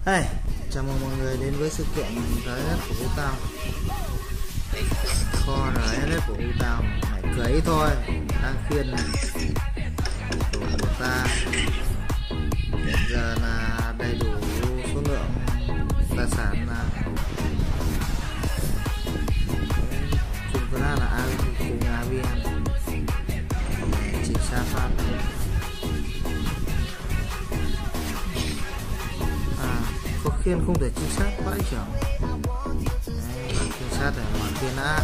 Hey, chào mừng mọi người đến với sự kiện RS của Vũ Tao. Kho RS của Vũ Tao. Mày cưới thôi, đang khiên này. Đủ của ta. Hiện giờ là đầy đủ số lượng tài sản là cùng với là cùng AVN. Chỉ xa phát. Có khiên không thể chính xác vãi trưởng. Chính xác để mở khiên đã.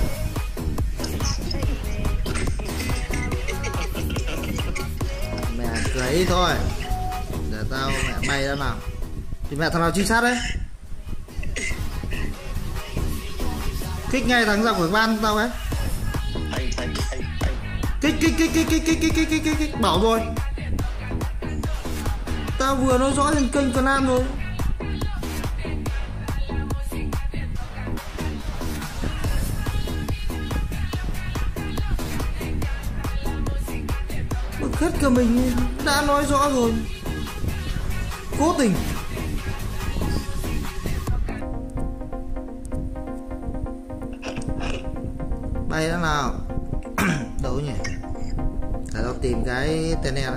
Mẹ cưới thôi. Để tao mẹ bay ra nào. Thì mẹ thằng nào chính xác đấy. Kích ngay thằng ra khỏi ban tao ấy. Kích bảo rồi. Tao vừa nói rõ trên kênh Tuấn An rồi. Hết cả mình đã nói rõ rồi. Cố tình. Bay đã nào. Đâu nhỉ? Để tao tìm cái tên này đó.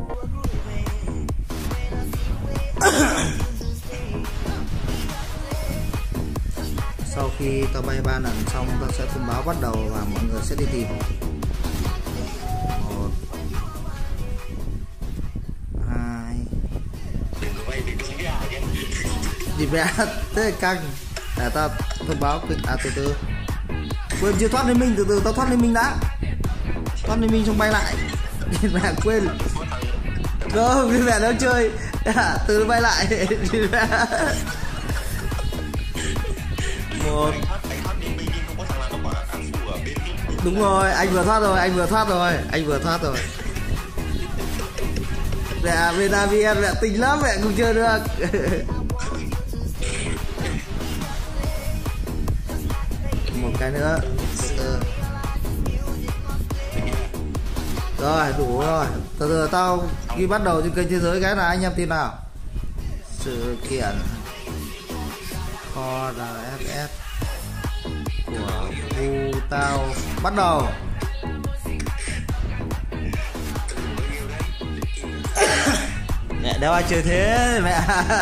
Sau khi tao bay 3 lần xong, tao sẽ thông báo bắt đầu và mọi người sẽ đi tìm. Đi vẽ thế là căng. Để tao thông báo từ từ. Quên chưa thoát liên minh, từ từ tao thoát liên minh đã. Thoát liên minh xong bay lại. Mẹ quên. Không, đi mẹ nó chơi. Từ bay lại. Đi mẹ. Một. Đúng rồi, anh vừa thoát rồi. Mẹ bên AVN mẹ tính lắm, mẹ không chơi được. Một cái nữa. Rồi đủ rồi. Từ từ tao ghi bắt đầu trên kênh thế giới cái là anh em tin nào. Sự kiện kho RSS của Vũ Tao bắt đầu. Mẹ đéo ai chơi thế mẹ.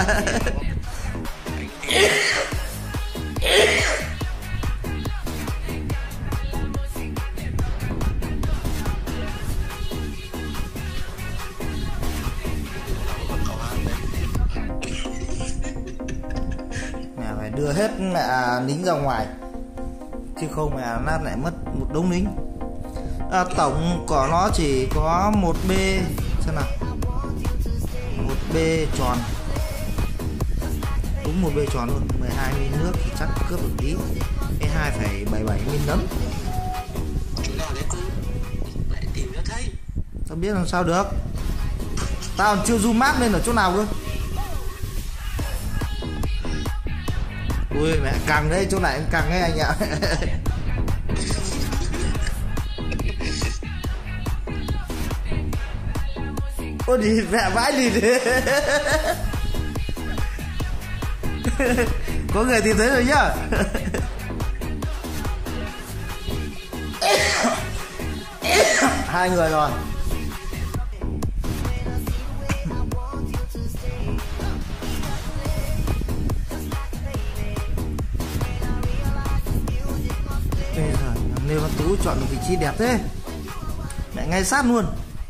Mẹ phải đưa hết mẹ lính ra ngoài, chứ không mẹ nát lại mất một đống lính. Tổng của nó chỉ có 1B xem nào. 1B tròn. Đúng 1B tròn luôn. 12 min nước thì chắc cướp được tí. 2,77 min nấm. Tao biết làm sao được. Tao còn chưa zoom map lên ở chỗ nào cơ. Ui mẹ càng đấy, chỗ này càng đấy anh ạ. Ôi đi mẹ vãi đi thế. Có người tìm thấy rồi nhá. Hai người rồi. Bây giờ thằng Lê Văn Tú chọn một vị trí đẹp thế. Mẹ ngay sát luôn.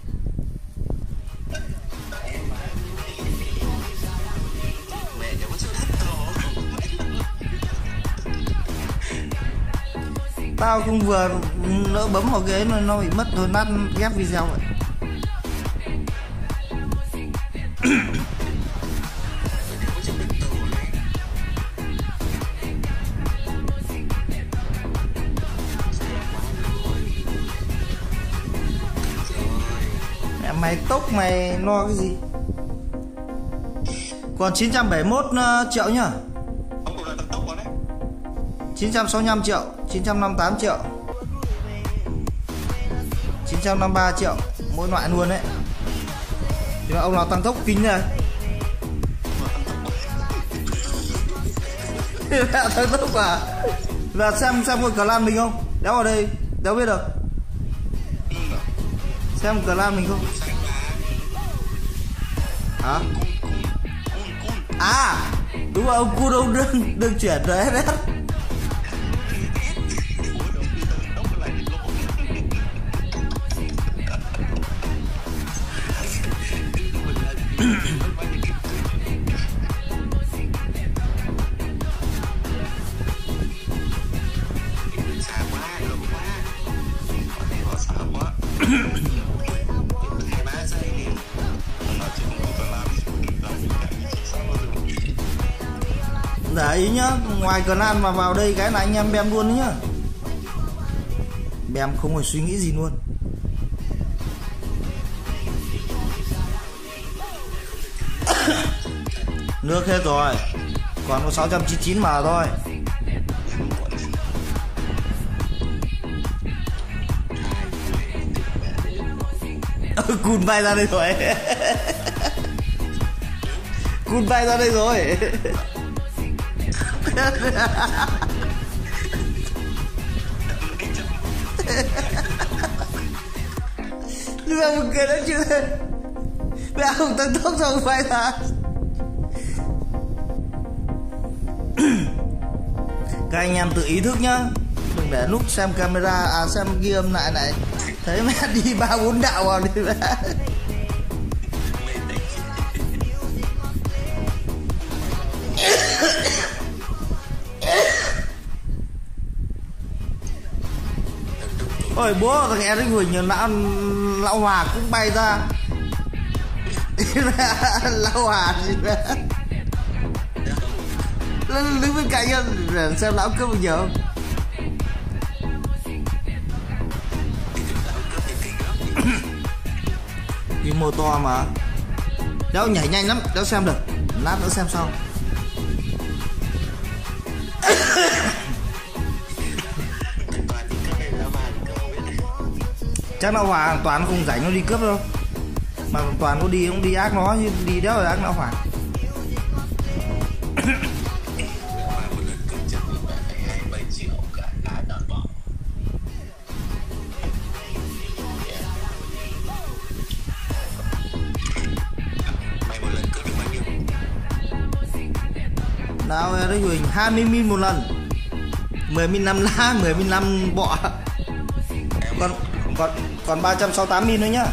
Tao không vừa nỡ bấm vào ghế nó bị mất rồi, nát ghép video vậy. Mẹ mày tốc mày lo cái gì. Còn 971 triệu nhá. 965 triệu, 958 triệu, 953 triệu mỗi loại luôn đấy. Thì ông nào tăng tốc kinh này. Thằng Túc à? Và xem có clan mình không? Đéo ở đây, đéo biết được. Xem clan mình không? Hả? À, đúng rồi, ông cu đâu đừng chuyển rồi hết. Để ý nhá, ngoài clan mà vào đây cái là anh em bem luôn đấy nhá. Bem không phải suy nghĩ gì luôn. Nước hết rồi. Còn có 699 mà thôi. Cùn bay ra đây rồi. Cùn bay ra đây rồi. Nhưng mà một người đó chưa. Mẹ không tăng tốc rồi bay ra. Các anh em tự ý thức nhá, đừng để lúc xem camera xem ghi âm lại này thấy mẹ đi 3-4 đạo vào đi mẹ. Ôi bố thằng Eric Huỳnh lão Hòa cũng bay ra. Lão Hòa gì vậy? Đứng bên cạnh xem lão cướp bao nhiêu. Đi mô to mà. Đéo nhảy nhanh lắm, đéo xem được. Lát nữa xem sau. Chắc lão Hòa Toàn không rảnh nó đi cướp đâu. Mà Toàn có đi cũng đi ác nó, như đi đéo rồi ác lão Hòa. Nào Eric Huỳnh 20 min một lần, 10 min 5 lá, 10 min 5 bọ. Còn 368 min nữa nhá.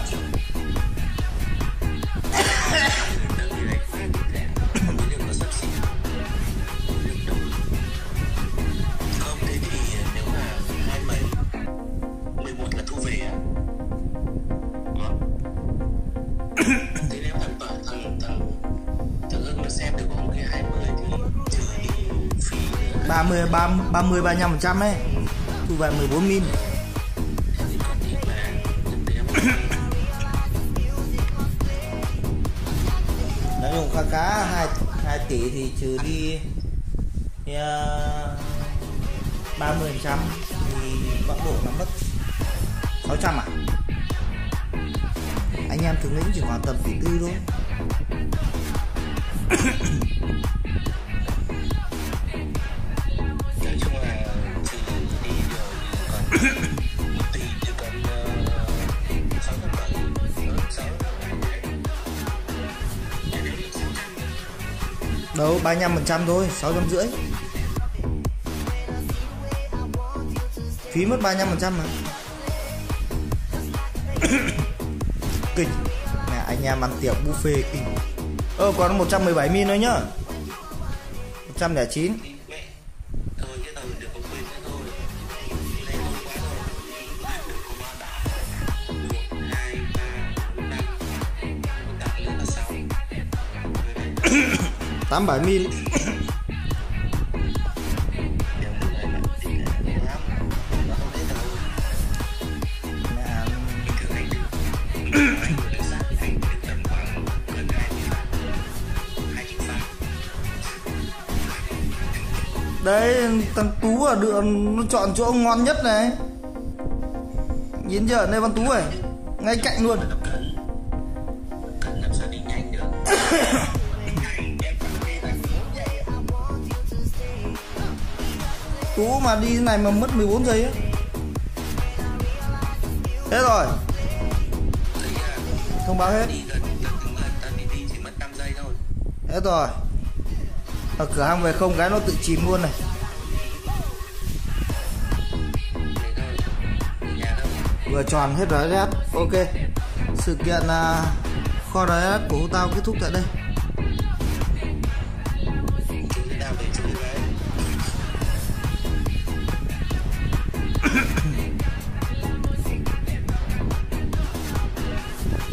ba mươi 35% ấy, thu về 14 min. Nói chung khá 2 tỷ thì trừ đi 30% thì vẫn độ nó mất 600 à. Anh em thường lĩnh chỉ khoảng tầm tỷ tư thôi. Đâu 35% thôi, 650. Phí mất 35% mà. Kinh. Mẹ anh em ăn tiệc buffet kinh. Còn 117 min thôi nhá. 109. Tám 7 min. Đấy thằng Tú ở đường nó chọn chỗ ngon nhất này. Nhìn chưa, đây con Tú này ngay cạnh luôn. Tú mà đi thế này mà mất 14 giây á. Hết rồi. Thông báo hết. Hết rồi. Ở cửa hàng về không cái nó tự chìm luôn này. Vừa tròn hết rồi đấy. Ok. Sự kiện kho đấy của tao kết thúc tại đây.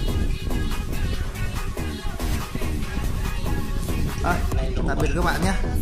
Tạm biệt các bạn nhé.